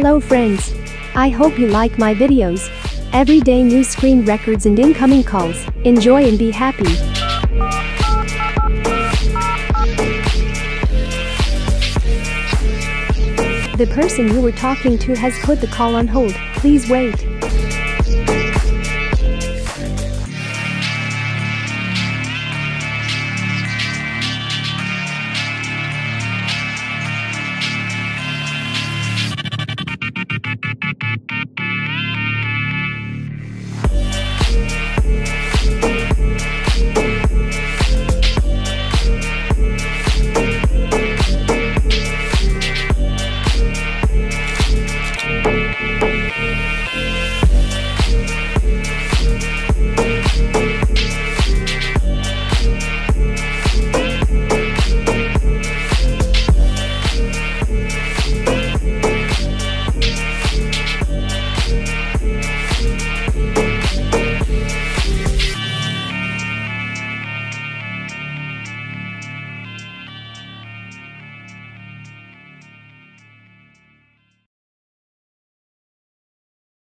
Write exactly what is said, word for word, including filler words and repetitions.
Hello friends. I hope you like my videos. Everyday news, screen records and incoming calls. Enjoy and be happy. The person you were talking to has put the call on hold. Please wait.